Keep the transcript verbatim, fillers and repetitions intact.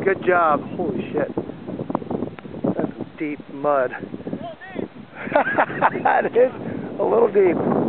Good job. Holy shit. That's deep mud. It is a little deep.